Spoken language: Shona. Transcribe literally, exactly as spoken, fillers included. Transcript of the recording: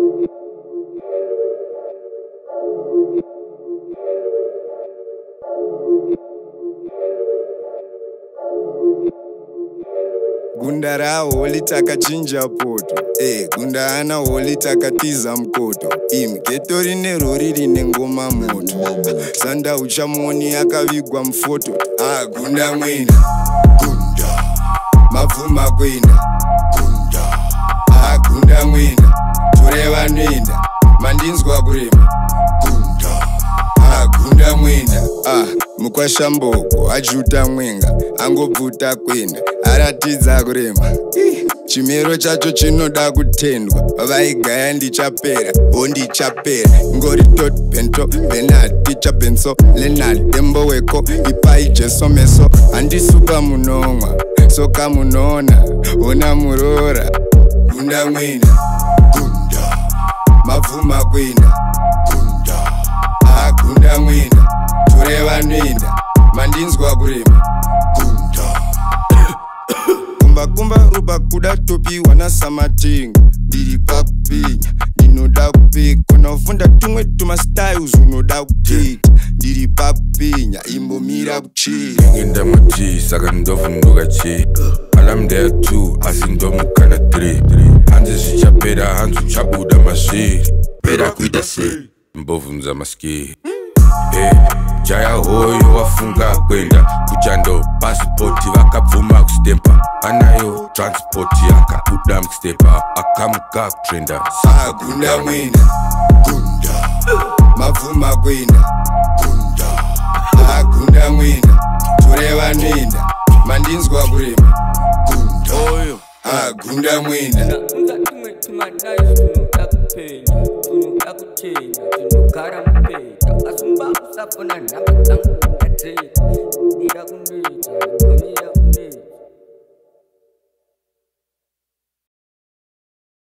Gunda raho litakachinja poto, eh, gunda ana holi takatiza mkoto. Imi geto rine rori rine ngoma moto, sanda uchamoni akavigwa mfoto. Ah, gunda mwina, gunda mavuma kwina, gunda. Ah, gunda mwina, tureva nwinda, mandinzwa kurema, gunda. Ah, gunda mwina, ah, mukwashamboko ajuta mwenga, angobvuta kwenda, aratidza kurema. Chimero chacho chinoda kutendwa, vaigaya ndichapera, ho ndichapera. Ngori tot bento, Bernard, ticha benso, Lenal, dembo weko, ipai jeso meso. Andisupa munonwa, soka munona, ona murora. Gunda mwina, gunda, mavuma kwina, gunda. Ah, gunda mwina, tureva nwinda, mandinzwa kurema, gunda. Kumba kumba ruba kuda topi wana samatinga. Diri papinya, ninoda kupika. Unafunda tumwe tuma styles unoda kupita. Diri papinya, imbo mira kuchira. Ngenda machi, saka ndofu ndoga chi. I'm there too, asindomu kana three. Hanze zichapera, hanzu chabuda mashi. Pera kuida si, mbovu nza maski. Eh, jaya hoyo wafunga kwenda. Kuchando passporti wakabvuma kustempa. Anayo transporti akabuda mkstepa. Akamuka kutrenda. Ah, gunda mwina, gunda, mavuma kwina, gunda. Ah, gunda mwina, tureva nwinda, mandinzwa kurema, gunda. Oyo. Ah, gunda mwina. Unga tumwe tumanayo tunuka kupenya, tunuka kuchenya, tunukara mpeta. Kasumba usapona namba zangu ngate.